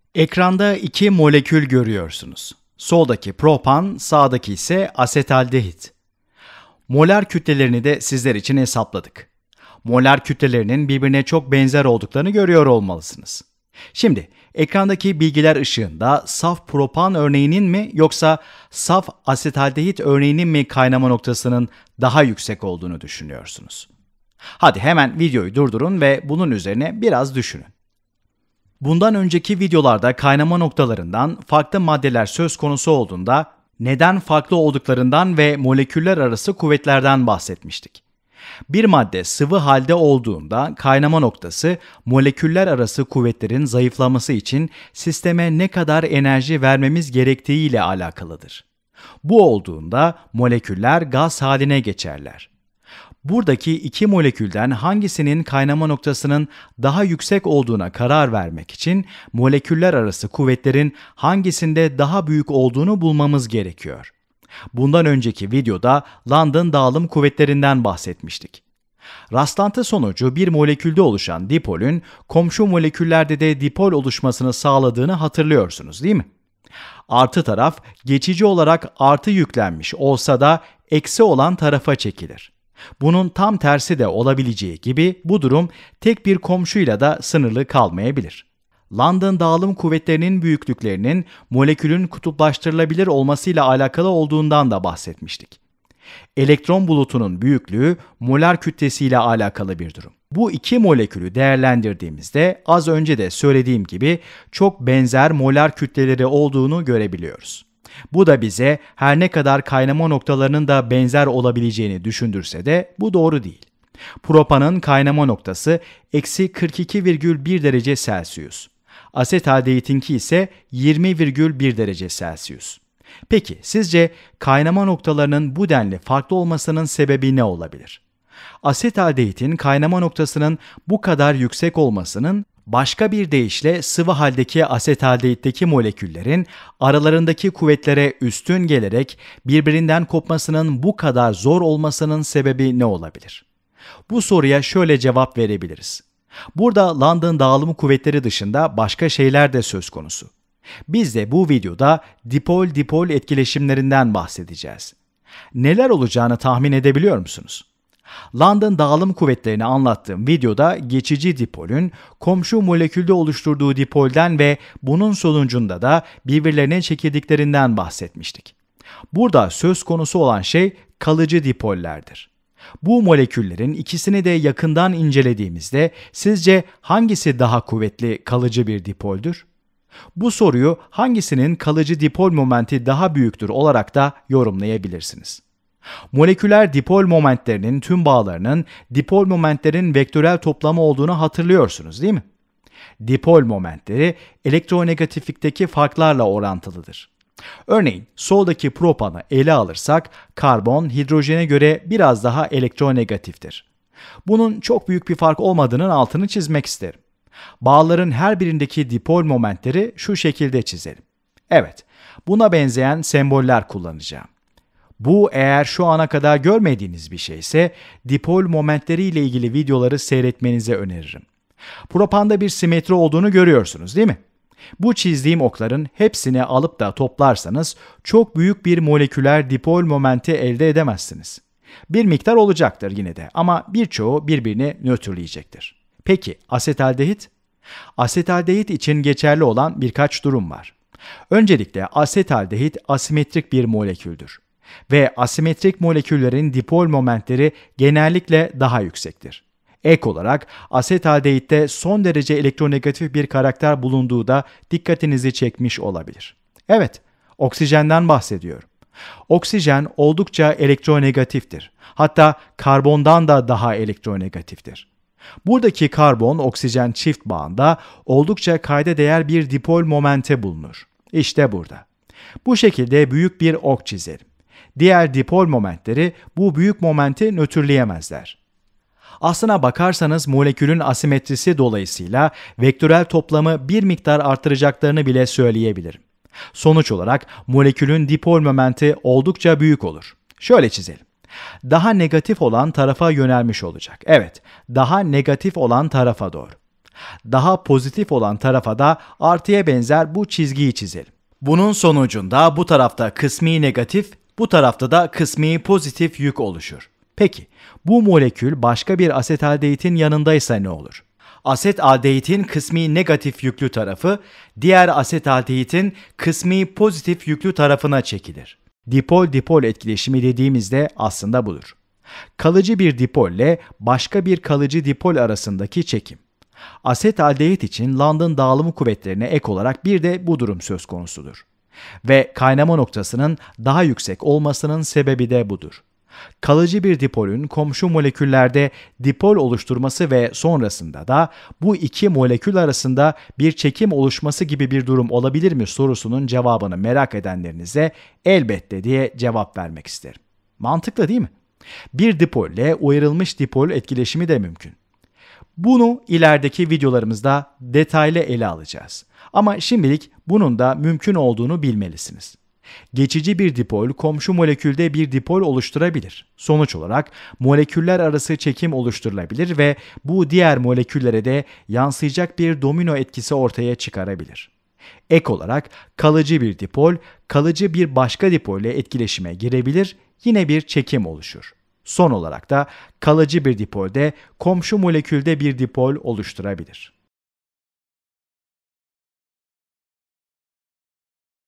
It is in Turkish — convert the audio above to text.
Ekranda iki molekül görüyorsunuz. Soldaki propan, sağdaki ise asetaldehit. Molar kütlelerini de sizler için hesapladık. Molar kütlelerinin birbirine çok benzer olduklarını görüyor olmalısınız. Şimdi ekrandaki bilgiler ışığında saf propan örneğinin mi yoksa saf asetaldehit örneğinin mi kaynama noktasının daha yüksek olduğunu düşünüyorsunuz? Hadi hemen videoyu durdurun ve bunun üzerine biraz düşünün. Bundan önceki videolarda kaynama noktalarından farklı maddeler söz konusu olduğunda neden farklı olduklarından ve moleküller arası kuvvetlerden bahsetmiştik. Bir madde sıvı halde olduğunda kaynama noktası moleküller arası kuvvetlerin zayıflaması için sisteme ne kadar enerji vermemiz gerektiği ile alakalıdır. Bu olduğunda moleküller gaz haline geçerler. Buradaki iki molekülden hangisinin kaynama noktasının daha yüksek olduğuna karar vermek için moleküller arası kuvvetlerin hangisinde daha büyük olduğunu bulmamız gerekiyor. Bundan önceki videoda London dağılım kuvvetlerinden bahsetmiştik. Rastlantı sonucu bir molekülde oluşan dipolün komşu moleküllerde de dipol oluşmasını sağladığını hatırlıyorsunuz, değil mi? Artı taraf geçici olarak artı yüklenmiş olsa da eksi olan tarafa çekilir. Bunun tam tersi de olabileceği gibi bu durum tek bir komşuyla da sınırlı kalmayabilir. London dağılım kuvvetlerinin büyüklüklerinin molekülün kutuplaştırılabilir olmasıyla alakalı olduğundan da bahsetmiştik. Elektron bulutunun büyüklüğü molar kütlesiyle alakalı bir durum. Bu iki molekülü değerlendirdiğimizde az önce de söylediğim gibi çok benzer molar kütleleri olduğunu görebiliyoruz. Bu da bize her ne kadar kaynama noktalarının da benzer olabileceğini düşündürse de bu doğru değil. Propanın kaynama noktası eksi 42,1 derece Celsius. Asetaldehitinki ise 20,1 derece Celsius. Peki sizce kaynama noktalarının bu denli farklı olmasının sebebi ne olabilir? Asetaldehitin kaynama noktasının bu kadar yüksek olmasının başka bir deyişle sıvı haldeki asetaldehitteki moleküllerin aralarındaki kuvvetlere üstün gelerek birbirinden kopmasının bu kadar zor olmasının sebebi ne olabilir? Bu soruya şöyle cevap verebiliriz. Burada London dağılım kuvvetleri dışında başka şeyler de söz konusu. Biz de bu videoda dipol-dipol etkileşimlerinden bahsedeceğiz. Neler olacağını tahmin edebiliyor musunuz? London dağılım kuvvetlerini anlattığım videoda geçici dipolün komşu molekülde oluşturduğu dipolden ve bunun sonucunda da birbirlerine çekildiklerinden bahsetmiştik. Burada söz konusu olan şey kalıcı dipollerdir. Bu moleküllerin ikisini de yakından incelediğimizde sizce hangisi daha kuvvetli kalıcı bir dipoldür? Bu soruyu hangisinin kalıcı dipol momenti daha büyüktür olarak da yorumlayabilirsiniz. Moleküler dipol momentlerinin tüm bağlarının dipol momentlerin vektörel toplamı olduğunu hatırlıyorsunuz, değil mi? Dipol momentleri elektronegatiflikteki farklarla orantılıdır. Örneğin soldaki propanı ele alırsak karbon hidrojene göre biraz daha elektronegatiftir. Bunun çok büyük bir fark olmadığının altını çizmek isterim. Bağların her birindeki dipol momentleri şu şekilde çizelim. Evet, buna benzeyen semboller kullanacağım. Bu eğer şu ana kadar görmediğiniz bir şeyse dipol momentleri ile ilgili videoları seyretmenizi öneririm. Propanda bir simetri olduğunu görüyorsunuz, değil mi? Bu çizdiğim okların hepsini alıp da toplarsanız çok büyük bir moleküler dipol momenti elde edemezsiniz. Bir miktar olacaktır yine de ama birçoğu birbirini nötrleyecektir. Peki asetaldehit? Asetaldehit için geçerli olan birkaç durum var. Öncelikle asetaldehit asimetrik bir moleküldür. Ve asimetrik moleküllerin dipol momentleri genellikle daha yüksektir. Ek olarak asetaldehitte son derece elektronegatif bir karakter bulunduğu da dikkatinizi çekmiş olabilir. Evet, oksijenden bahsediyorum. Oksijen oldukça elektronegatiftir. Hatta karbondan da daha elektronegatiftir. Buradaki karbon-oksijen çift bağında oldukça kayda değer bir dipol momente bulunur. İşte burada. Bu şekilde büyük bir ok çizelim. Diğer dipol momentleri bu büyük momenti nötrleyemezler. Aslına bakarsanız molekülün asimetrisi dolayısıyla vektörel toplamı bir miktar artıracaklarını bile söyleyebilirim. Sonuç olarak molekülün dipol momenti oldukça büyük olur. Şöyle çizelim. Daha negatif olan tarafa yönelmiş olacak. Evet, daha negatif olan tarafa doğru. Daha pozitif olan tarafa da artıya benzer bu çizgiyi çizelim. Bunun sonucunda bu tarafta kısmi negatif, bu tarafta da kısmi pozitif yük oluşur. Peki, bu molekül başka bir asetaldehitin yanındaysa ne olur? Asetaldehitin kısmi negatif yüklü tarafı, diğer asetaldehitin kısmi pozitif yüklü tarafına çekilir. Dipol-dipol etkileşimi dediğimizde aslında budur. Kalıcı bir dipolle başka bir kalıcı dipol arasındaki çekim. Asetaldehit için London dağılımı kuvvetlerine ek olarak bir de bu durum söz konusudur. Ve kaynama noktasının daha yüksek olmasının sebebi de budur. Kalıcı bir dipolün komşu moleküllerde dipol oluşturması ve sonrasında da bu iki molekül arasında bir çekim oluşması gibi bir durum olabilir mi sorusunun cevabını merak edenlerinize elbette diye cevap vermek isterim. Mantıklı değil mi? Bir dipolle uyarılmış dipol etkileşimi de mümkün. Bunu ilerideki videolarımızda detaylı ele alacağız. Ama şimdilik bunun da mümkün olduğunu bilmelisiniz. Geçici bir dipol komşu molekülde bir dipol oluşturabilir. Sonuç olarak moleküller arası çekim oluşturulabilir ve bu diğer moleküllere de yansıyacak bir domino etkisi ortaya çıkarabilir. Ek olarak kalıcı bir dipol, kalıcı bir başka dipolle etkileşime girebilir, yine bir çekim oluşur. Son olarak da kalıcı bir dipolde komşu molekülde bir dipol oluşturabilir.